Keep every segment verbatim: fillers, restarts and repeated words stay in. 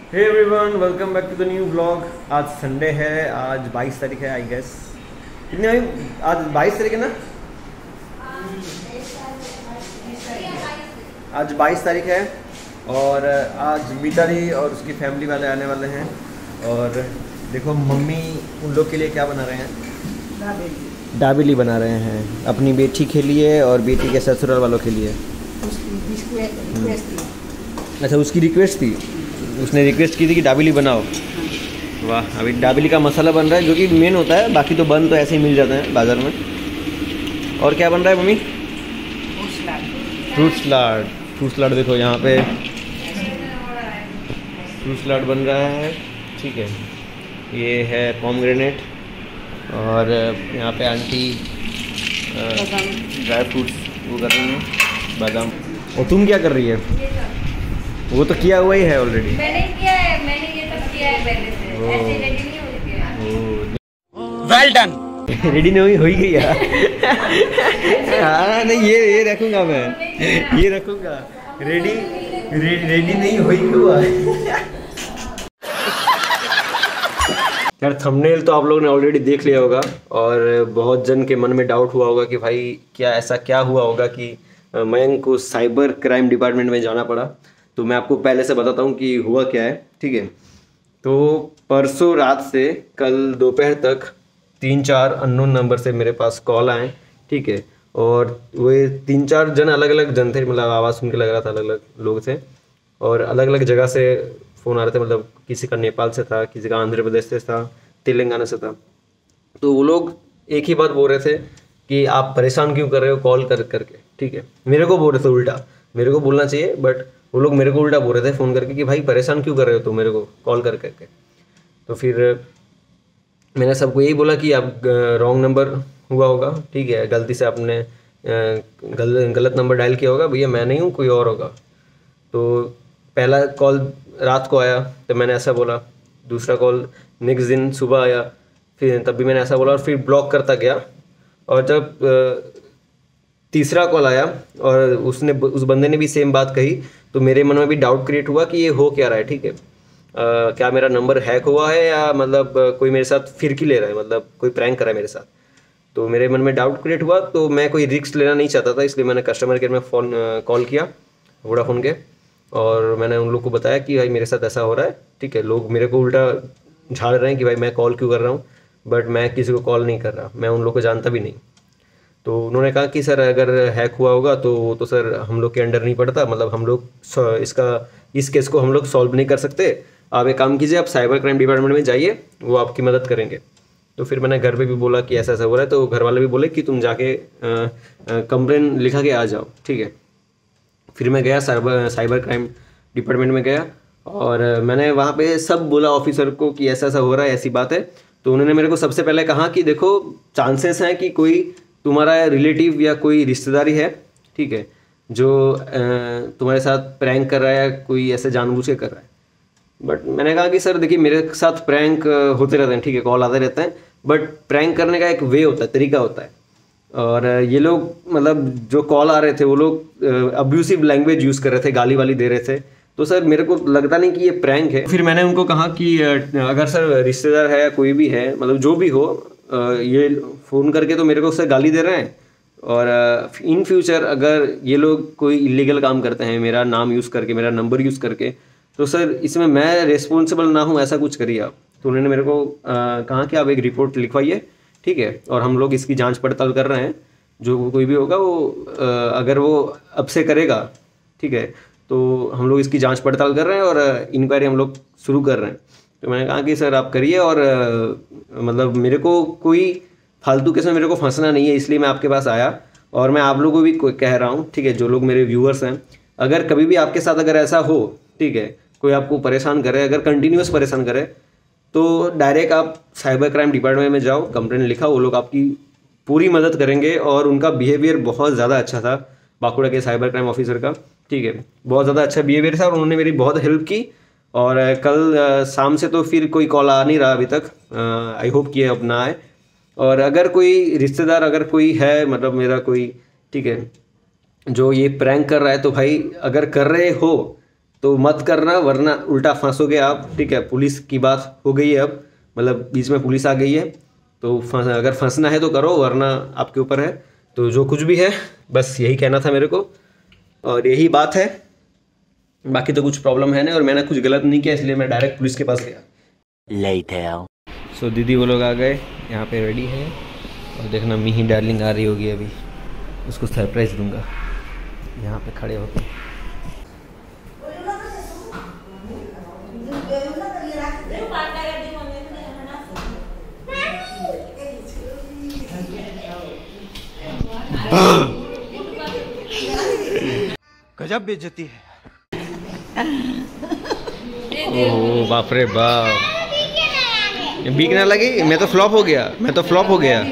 Hey everyone, welcome back to the new blog. आज Sunday है, आज बाईस तारीख है आई गेस। कितने भाई? आज बाईस तारीख है ना? आज बाईस तारीख है और आज मीताली और उसकी फैमिली वाले आने वाले हैं। और देखो मम्मी उन लोग के लिए क्या बना रहे हैं, दाबेली बना रहे हैं अपनी बेटी के लिए और बेटी के ससुराल वालों के लिए। अच्छा, उसकी रिक्वेस्ट थी, उसने रिक्वेस्ट की थी कि दाबेली बनाओ। वाह, अभी दाबेली का मसाला बन रहा है जो कि मेन होता है, बाकी तो बन तो ऐसे ही मिल जाते हैं बाज़ार में। और क्या बन रहा है mummy? Fruit salad. Fruit salad देखो यहाँ पे फ्रूट सलाद बन रहा है, ठीक है। ये है पोमग्रेनेट और यहाँ पे आंटी ड्राई फ्रूट्स वो कर रही हैं, बादाम। और तुम क्या कर रही है? वो तो किया हुआ ही है ऑलरेडी। मैंने किया है, मैंने ये सब किया है पहले से, ऐसे रेडी नहीं होती है। Well done. रेडी नहीं हुई हो ही गई यार। हाँ नहीं, ये ये रखूंगा मैं, ये रखूंगा। रेडी रे, रेडी नहीं हुई हुआ। यार थंबनेल तो आप लोगों ने ऑलरेडी देख लिया होगा और बहुत जन के मन में डाउट हुआ होगा कि भाई क्या ऐसा क्या हुआ होगा कि मयंक को साइबर क्राइम डिपार्टमेंट में जाना पड़ा। तो मैं आपको पहले से बताता हूँ कि हुआ क्या है, ठीक है। तो परसों रात से कल दोपहर तक तीन चार अननोन नंबर से मेरे पास कॉल आए, ठीक है। और वे तीन चार जन अलग अलग जन थे, मतलब आवाज़ सुन के लग रहा था अलग अलग लोग थे और अलग अलग जगह से फ़ोन आ रहे थे। मतलब किसी का नेपाल से था, किसी का आंध्र प्रदेश से था, तेलंगाना से था। तो वो लोग एक ही बात बोल रहे थे कि आप परेशान क्यों कर रहे हो कॉल कर करके, ठीक है। मेरे को बोल रहे थे उल्टा, मेरे को बोलना चाहिए बट वो लोग मेरे को उल्टा बोल रहे थे फ़ोन करके कि भाई परेशान क्यों कर रहे हो तुम मेरे को कॉल कर करके। तो फिर मैंने सबको यही बोला कि आप रॉन्ग नंबर हुआ होगा, ठीक है, गलती से आपने गल, गलत नंबर डायल किया होगा, भैया मैं नहीं हूँ कोई और होगा। तो पहला कॉल रात को आया तो मैंने ऐसा बोला, दूसरा कॉल नेक्स्ट दिन सुबह आया, फिर तब भी मैंने ऐसा बोला और फिर ब्लॉक करता गया। और जब तीसरा कॉल आया और उसने उस बंदे ने भी सेम बात कही तो मेरे मन में भी डाउट क्रिएट हुआ कि ये हो क्या रहा है, ठीक है। आ, क्या मेरा नंबर हैक हुआ है या मतलब कोई मेरे साथ फिरकी ले रहा है, मतलब कोई प्रैंक कर रहा है मेरे साथ। तो मेरे मन में डाउट क्रिएट हुआ तो मैं कोई रिस्क लेना नहीं चाहता था, इसलिए मैंने कस्टमर केयर में फ़ोन कॉल किया वोडाफोन के और मैंने उन लोग को बताया कि भाई मेरे साथ ऐसा हो रहा है, ठीक है। लोग मेरे को उल्टा झाड़ रहे हैं कि भाई मैं कॉल क्यों कर रहा हूँ, बट मैं किसी को कॉल नहीं कर रहा, मैं उन लोग को जानता भी नहीं। तो उन्होंने कहा कि सर अगर हैक हुआ होगा तो वो तो सर हम लोग के अंडर नहीं पड़ता, मतलब हम लोग इसका इस केस को हम लोग सॉल्व नहीं कर सकते। आप एक काम कीजिए, आप साइबर क्राइम डिपार्टमेंट में जाइए, वो आपकी मदद करेंगे। तो फिर मैंने घर पे भी बोला कि ऐसा ऐसा हो रहा है, तो घर वाले भी बोले कि तुम जाके कंप्लेन लिखा के आ जाओ, ठीक है। फिर मैं गया साइबर साइबर क्राइम डिपार्टमेंट में गया और मैंने वहाँ पे सब बोला ऑफिसर को कि ऐसा ऐसा हो रहा है, ऐसी बात है। तो उन्होंने मेरे को सबसे पहले कहा कि देखो चांसेस हैं कि कोई तुम्हारा रिलेटिव या कोई रिश्तेदारी है, ठीक है, जो तुम्हारे साथ प्रैंक कर रहा है, कोई ऐसे जानबूझ के कर रहा है। बट मैंने कहा कि सर देखिए मेरे साथ प्रैंक होते रहते हैं, ठीक है, कॉल आते रहते हैं, बट प्रैंक करने का एक वे होता है, तरीका होता है। और ये लोग मतलब जो कॉल आ रहे थे वो लोग अब्यूसिव लैंग्वेज यूज़ कर रहे थे, गाली वाली दे रहे थे। तो सर मेरे को लगता नहीं कि ये प्रैंक है। फिर मैंने उनको कहा कि अगर सर रिश्तेदार है या कोई भी है, मतलब जो भी हो, ये फ़ोन करके तो मेरे को सर गाली दे रहे हैं और इन फ्यूचर अगर ये लोग कोई इलीगल काम करते हैं मेरा नाम यूज़ करके, मेरा नंबर यूज़ करके, तो सर इसमें मैं रिस्पॉन्सिबल ना हूँ, ऐसा कुछ करिए आप। तो उन्होंने मेरे को आ, कहा कि आप एक रिपोर्ट लिखवाइए, ठीक है, और हम लोग इसकी जांच पड़ताल कर रहे हैं। जो कोई भी होगा वो आ, अगर वो अब से करेगा, ठीक है, तो हम लोग इसकी जांच पड़ताल कर रहे हैं और इंक्वायरी हम लोग शुरू कर रहे हैं। तो मैंने कहा कि सर आप करिए और आ, मतलब मेरे को कोई फालतू केस में मेरे को फंसना नहीं है, इसलिए मैं आपके पास आया। और मैं आप लोगों को भी कह रहा हूँ, ठीक है, जो लोग मेरे व्यूअर्स हैं, अगर कभी भी आपके साथ अगर ऐसा हो, ठीक है, कोई आपको परेशान करे, अगर कंटिन्यूस परेशान करे, तो डायरेक्ट आप साइबर क्राइम डिपार्टमेंट में जाओ, कंप्लेंट लिखा, वो लोग आपकी पूरी मदद करेंगे। और उनका बिहेवियर बहुत ज़्यादा अच्छा था बांकुड़ा के साइबर क्राइम ऑफिसर का, ठीक है, बहुत ज़्यादा अच्छा बिहेवियर था और उन्होंने मेरी बहुत हेल्प की। और कल शाम से तो फिर कोई कॉल आ नहीं रहा अभी तक, आई होप कि अब ना आए। और अगर कोई रिश्तेदार अगर कोई है, मतलब मेरा कोई, ठीक है, जो ये प्रैंक कर रहा है, तो भाई अगर कर रहे हो तो मत करना, वरना उल्टा फंसोगे आप, ठीक है। पुलिस की बात हो गई है अब, मतलब बीच में पुलिस आ गई है, तो फंस अगर फंसना है तो करो, वरना आपके ऊपर है। तो जो कुछ भी है बस यही कहना था मेरे को, और यही बात है, बाकी तो कुछ प्रॉब्लम है नहीं, और मैंने कुछ गलत नहीं किया, इसलिए मैं डायरेक्ट पुलिस के पास गया। Later. सो so, दीदी वो लोग आ गए, यहाँ पे रेडी है, और देखना मिही डार्लिंग आ रही होगी अभी, उसको सरप्राइज़ दूंगा यहाँ पे खड़े होकर। गजब बेइज्जती है। ओह बाप रे बाप, बीक ना लगी, मैं तो फ्लॉप हो गया, मैं तो फ्लॉप हो गया।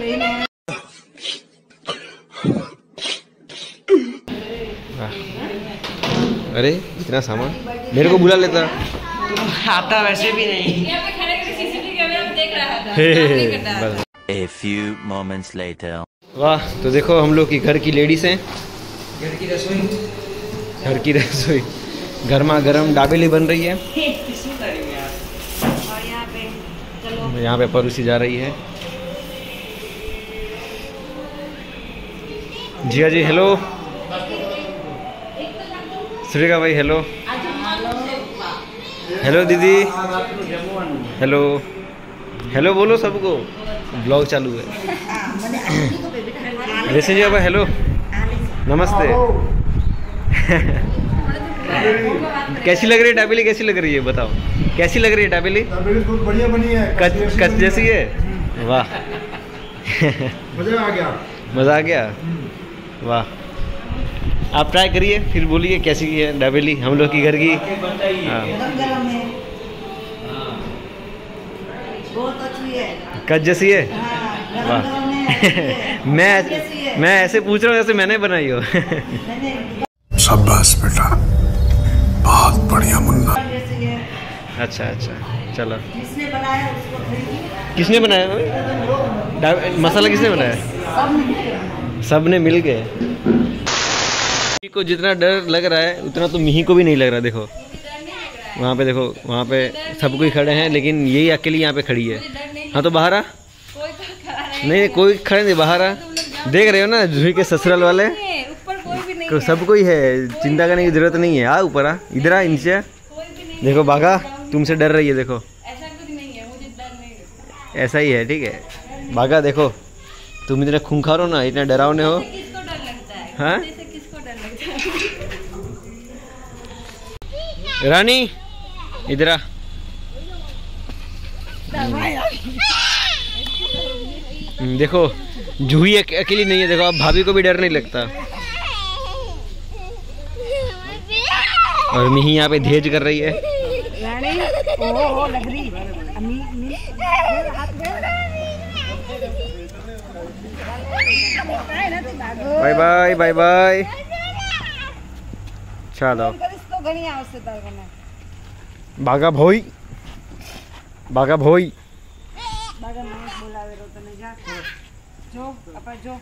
अरे इतना सामान मेरे को बुला लेता, आता वैसे भी नहीं। यहाँ पे खड़े करके सीसीटीवी कैमरा में देख रहा था, काम नहीं करता था। A few moments later. वाह, तो देखो हम लोग की घर की लेडीज हैं, घर की रसोई, घर की रसोई गर्मा गर्म दाबेली बन रही है, और यहाँ पे चलो यहाँ पे परोसी जा रही है। जिया जी हेलो, श्रीका भाई हेलो, हेलो दीदी, हेलो हेलो बोलो सबको, ब्लॉग चालू है। जैसे जी भाई हेलो, नमस्ते। कैसी लग रही है डाबेली, कैसी लग रही है बताओ, कैसी लग रही है डाबेली? बहुत बढ़िया बनी है, कच कच जैसी है, वाह। मजा आ गया, मज़ा आ गया, वाह। आप ट्राई करिए फिर बोलिए कैसी की है डाबेली, हम लोग की घर की। हाँ बहुत अच्छी है, कच जैसी है, वाह। मैं मैं ऐसे पूछ रहा हूँ जैसे मैंने बनाई हो। शाबाश बेटा, बहुत बढ़िया मुन्ना। अच्छा अच्छा चलो। जिसने बनाया उसको खरीदी। किसने बनाया भाई? मसाला किसने बनाया? सब ने मिल गए। मिही को जितना डर लग रहा है उतना तो मिही को भी नहीं लग रहा। देखो वहाँ पे, देखो वहाँ पे सब कोई खड़े हैं, लेकिन यही अकेली यहाँ पे खड़ी है। हाँ तो बाहर आ, कोई तो खड़ा है, नहीं कोई खड़े नहीं, बाहर आ। देख रहे हो ना जूही के ससुराल वाले, ऊपर कोई भी नहीं तो सब कोई है, चिंता करने की जरूरत नहीं है। आ ऊपर आ, इधर आ, नीचे। कोई भी नहीं, देखो बाघा तुमसे डर रही है, देखो ऐसा कुछ नहीं है, मुझे डर नहीं लगता। ऐसा ही है, ठीक है बाघा। देखो तुम इतना खूंखार हो ना, इतना डरावने हो। किसको डर लगता है? हाँ जैसे किसको डर लगता है? रानी इधर आ। देखो जूही अक, अकेली नहीं है, देखो अब भाभी को भी डर नहीं लगता। और मिही यहाँ पे धेज कर रही है। रानी ओ हो लग रही अम्मी अम्मी बाय बाय बाय बाय, चलो इसको घणी आवश्यकता है। बाघा भोई, बाघा भोई। बागा मांस बोलावे रो तने जा जो अपा जो।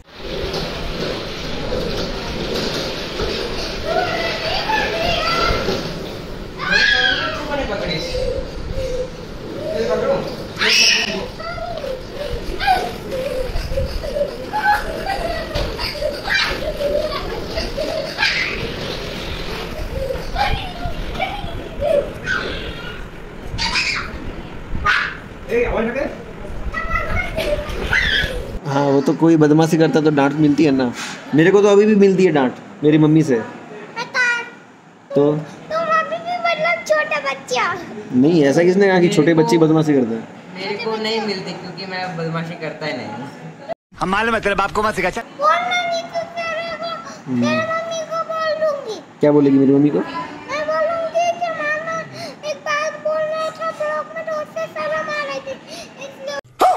हाँ वो तो कोई बदमाशी करता तो डांट मिलती है ना, मेरे को तो अभी भी मिलती है डांट मेरी मम्मी से। तो तुम अभी भी मतलब छोटा बच्चा। नहीं, ऐसा किसने कहा कि छोटे बच्चे बदमाशी करते हैं? मेरे को नहीं मिलती क्योंकि मैं बदमाशी करता ही नहीं। हम मालूम है तेरे बाप को मत सिखा। बोलना नहीं तो तेरे को, मेरी मम्मी को बोल दूंगी। क्या बोलेगी मेरी मम्मी को? मैं बोलूंगी कि मामा एक बात बोल रहा था ब्लॉग में, तो उससे शर्म आ रही थी, इसलिए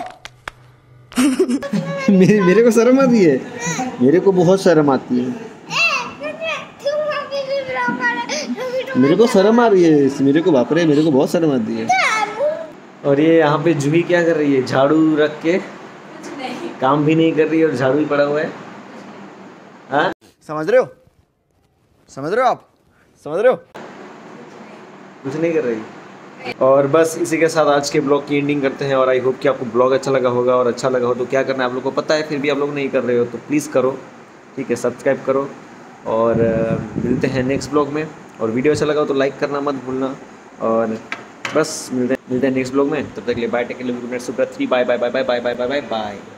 मेरे मेरे को शर्म आती है, मेरे को बहुत शर्म आती है। तुम अभी भी ब्लॉग कर रहे हो। मेरे को शर्म आ रही है, मेरे को बाप रे, मेरे को बहुत शर्म आती है। और ये यहाँ पे जूही क्या कर रही है? झाड़ू रख के काम भी नहीं कर रही है और झाड़ू ही पड़ा हुआ है। हाँ समझ रहे हो, समझ रहे हो आप, समझ रहे हो। कुछ नहीं कर रही। और बस इसी के साथ आज के ब्लॉग की एंडिंं करते हैं। और आई होप कि आपको ब्लॉग अच्छा लगा होगा, और अच्छा लगा हो तो क्या करना है आप लोग को पता है, फिर भी आप लोग नहीं कर रहे हो तो प्लीज़ करो, ठीक है, सब्सक्राइब करो। और मिलते हैं नेक्स्ट ब्लॉग में। और वीडियो अच्छा लगा हो तो लाइक करना मत भूलना। और बस मिलते हैं मिलते हैं नेक्स्ट ब्लॉग में। तब तक के लिए bye, take care, good night, शुभ रात्रि, bye bye bye bye bye bye bye bye bye.